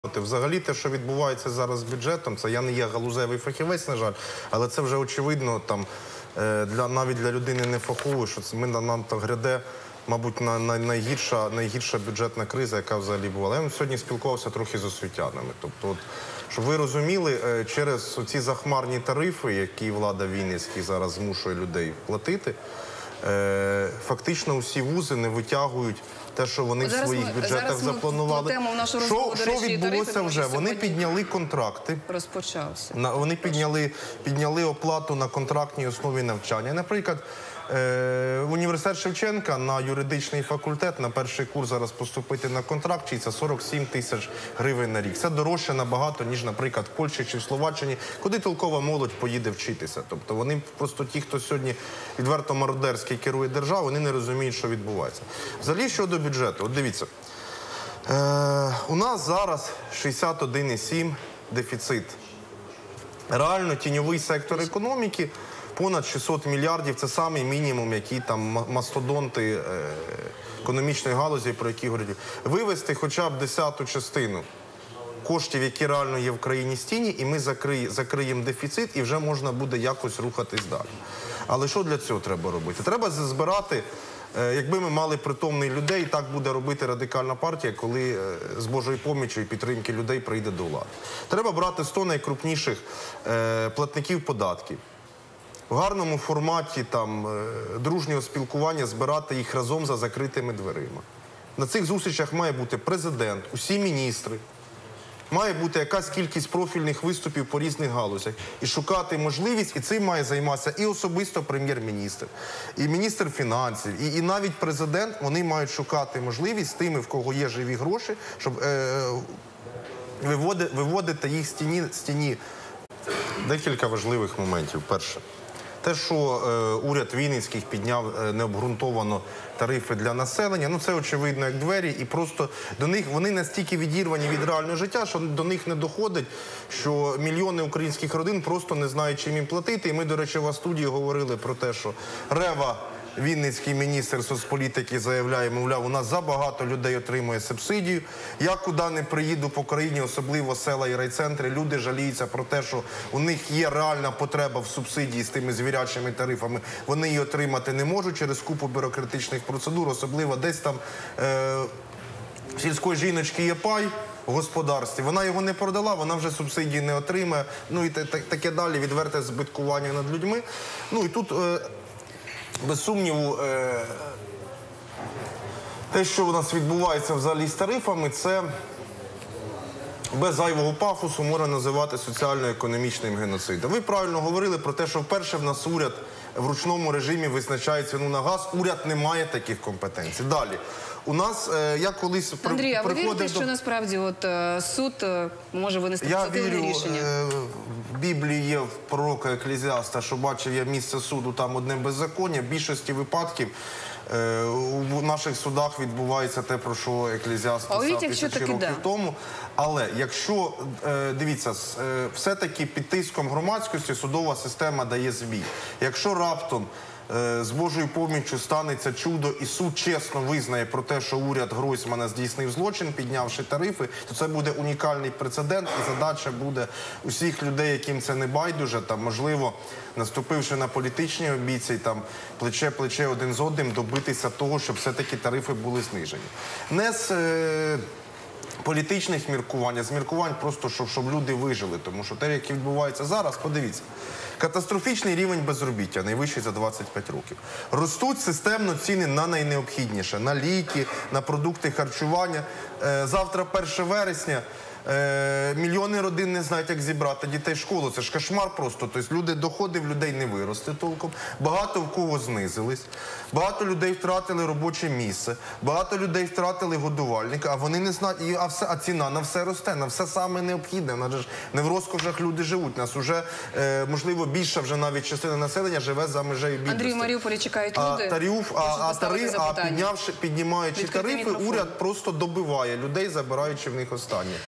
Взагалі те, що відбувається зараз з бюджетом, це я не є галузевий фахівець, на жаль, але це вже очевидно навіть для людини нефахової, що нам так гряде, мабуть, найгірша бюджетна криза, яка взагалі була. Я сьогодні спілкувався трохи з освітянами. Тобто, щоб ви розуміли, через ці захмарні тарифи, які влада Вінницька зараз змушує людей платити, фактично усі вузи не витягують те, що вони в своїх бюджетах запланували. Що відбулося вже? Вони підняли контракти. Розпочався. Вони підняли оплату на контрактній основі навчання. Наприклад, університет Шевченка на юридичний факультет на перший курс зараз поступити на контракт, чи це 47 тисяч гривень на рік. Це дорожче набагато, ніж, наприклад, в Польщі чи в Словаччині, куди толкова молодь поїде вчитися. Тобто вони просто ті, хто сьогодні відверто мародерськи керує державою, вони не розуміють, що відбувається. Взагалі, щодо бюджету, от дивіться, у нас зараз 61,7 дефіцит. Реально тіньовий сектор економіки понад 600 мільярдів – це самий мінімум, який там мастодонти економічної галузі, про які говорять. Вивести хоча б 10-ту частину коштів, які реально є в країні з тіні, і ми закриємо дефіцит, і вже можна буде якось рухатись далі. Але що для цього треба робити? Треба збирати, якби ми мали притомних людей, так буде робити Радикальна партія, коли з Божою поміччю і підтримки людей прийде до влади. Треба брати 100 найкрупніших платників податків, в гарному форматі дружнього спілкування збирати їх разом за закритими дверима. На цих зустрічах має бути президент, усі міністри, має бути якась кількість профільних виступів по різних галузях. І шукати можливість, і цим має займатися і особисто прем'єр-міністр, і міністр фінансів, і навіть президент, вони мають шукати можливість з тими, в кого є живі гроші, щоб виводити їх з тіні. Декілька важливих моментів. Перше. Те, що уряд Вінницький підняв необґрунтовано тарифи для населення, це очевидно як двері, і просто до них вони настільки відірвані від реального життя, що до них не доходить, що мільйони українських родин просто не знають, чим їм платити. І ми, до речі, в студії говорили про те, що Рева, Вінницький міністр соцполітики, заявляє, мовляв, у нас забагато людей отримує субсидію. Я куди не приїду по країні, особливо села і райцентри, люди жаліються про те, що у них є реальна потреба в субсидії з тими звірячими тарифами. Вони її отримати не можуть через купу бюрократичних процедур, особливо десь там в сільської жіночки є пай в господарстві. Вона його не продала, вона вже субсидії не отримає. І таке далі відверте збиткування над людьми. І тут без сумніву, те, що у нас відбувається взагалі з тарифами, це без зайвого пафосу можна називати соціально-економічним геноцидом. Ви правильно говорили про те, що вперше в нас уряд в ручному режимі визначає ціну на газ. Уряд не має таких компетенцій. Далі. У нас, я колись Андрій, а ви вірите, що насправді суд може винести позитивне рішення? Я вірю, в Біблії є в пророка Еклезіаста, що бачив я місце суду, там одне беззаконня. В більшості випадків у наших судах відбувається те, про що Еклезіаст писав тисячі років тому. Але якщо, дивіться, все-таки під тиском громадськості судова система дає збій. Якщо раптом з Божою поміччю станеться чудо і суд чесно визнає про те, що уряд Гройсмана здійснив злочин, піднявши тарифи, то це буде унікальний прецедент, і задача буде усіх людей, яким це не байдуже, можливо, наступивши на політичні обіцяні, плече-плече один з одним, добитися того, щоб все-таки тарифи були знижені. Не з політичних міркувань, а з міркувань просто, щоб люди вижили. Тому що те, яке відбувається зараз, подивіться. Катастрофічний рівень безробіття, найвищий за 25 років. Ростуть системно ціни на найнеобхідніше, на ліки, на продукти харчування. Завтра 1 вересня. Мільйони родин не знають, як зібрати дітей в школу. Це ж кошмар просто. Тобто доходи в людей не виросте толком. Багато в кого знизились. Багато людей втратили робоче місце. Багато людей втратили годувальника. А вони не знають, а ціна на все росте, на все саме необхідне. Не в розкошах люди живуть. Нас вже, можливо, більша вже навіть частина населення живе за межею бідності. Андрій, в Маріуполі чекають люди. Піднімаючи тарифи, уряд просто добиває людей, забираючи в них останнє.